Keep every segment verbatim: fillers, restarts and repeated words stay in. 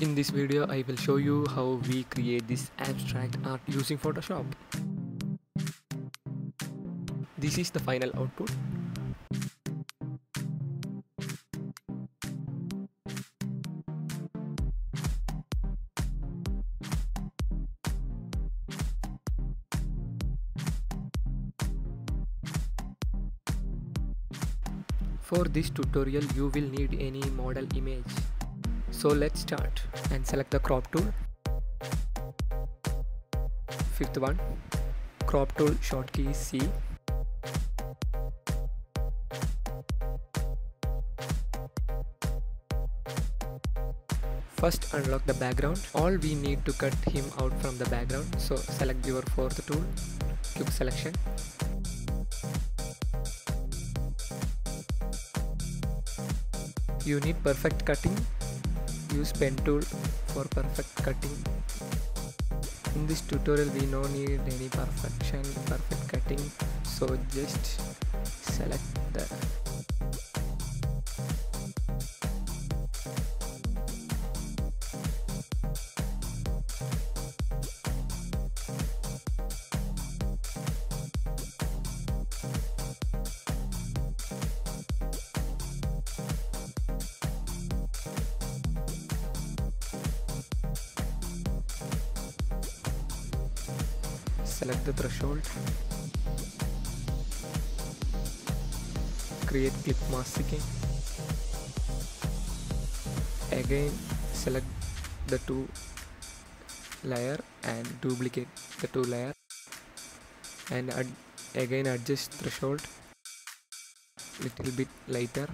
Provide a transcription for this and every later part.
In this video, I will show you how we create this abstract art using Photoshop. This is the final output. For this tutorial, you will need any model image. So let's start and select the crop tool. Fifth one, crop tool shortkey is C. First unlock the background. All we need to cut him out from the background. So select your fourth tool, quick selection. You need perfect cutting. Use pen tool for perfect cutting. In this tutorial we no need any perfection, perfect cutting, so just select the select the threshold, create clip masking, again select the two layer and duplicate the two layer and ad again adjust threshold little bit lighter.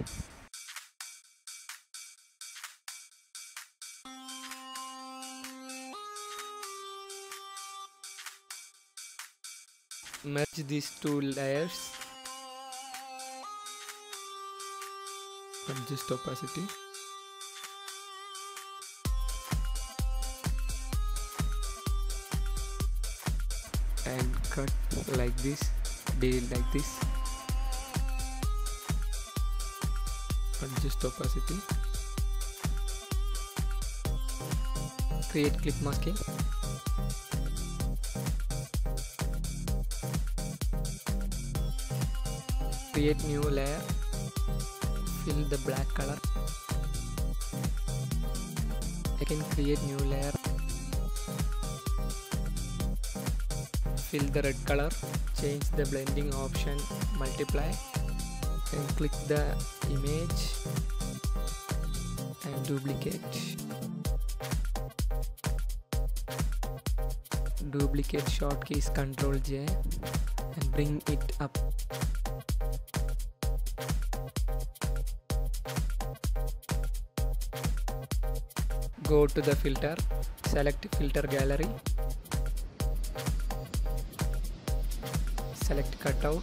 Merge these two layers, adjust opacity, and cut like this, deal like this, adjust opacity, create clip masking. Create new layer, fill the black color, again create new layer, fill the red color, change the blending option, multiply, and click the image and duplicate. Duplicate shortkey is control J and bring it up. Go to the filter, select filter gallery, select cutout,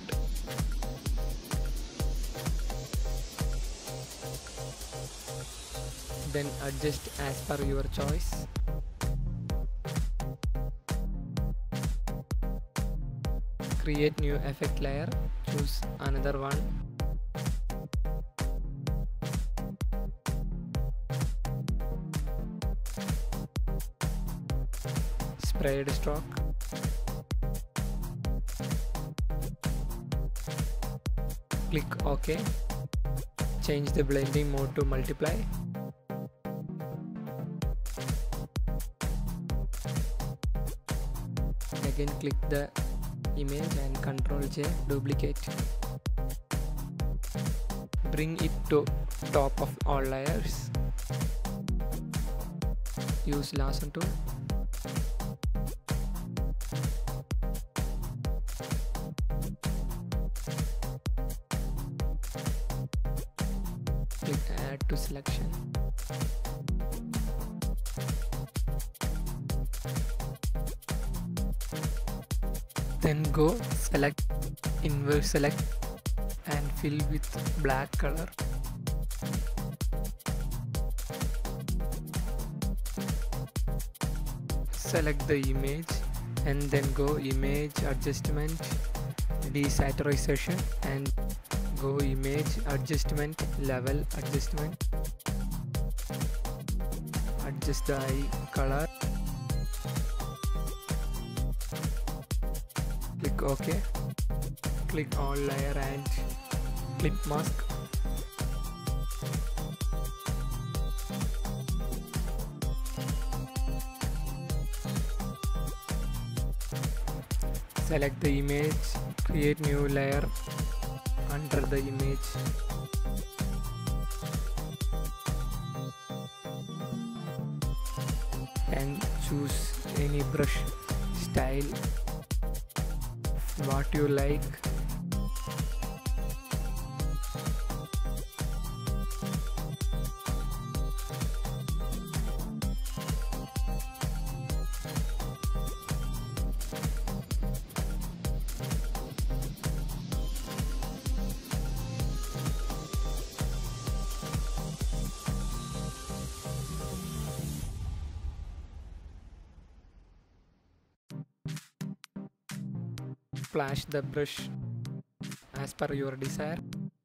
then adjust as per your choice. Create new effect layer, choose another one. Sprayed stroke, click OK, change the blending mode to multiply, again click the image and control J, duplicate, bring it to top of all layers, use lasso tool, click add to selection, then go select inverse select and fill with black color, select the image and then go image adjustment, desaturation and go image adjustment, level adjustment, adjust the eye color. Click OK. Click on layer and clip mask. Select the image, create new layer under the image. And choose any brush style what you like. Flash the brush as per your desire.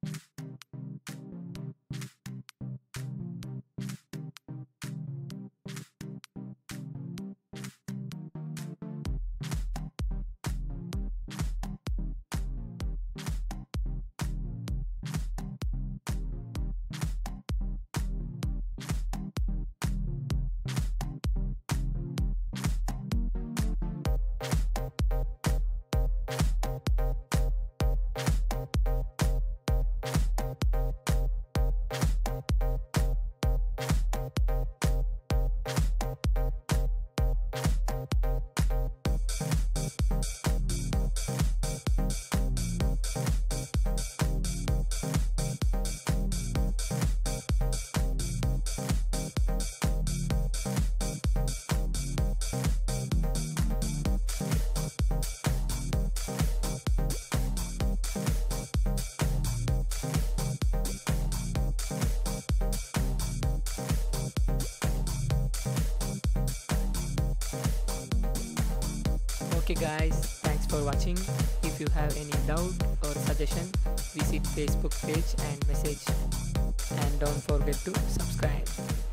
Okay guys, thanks for watching. If you have any doubt or suggestion, visit Facebook page and message. And don't forget to subscribe.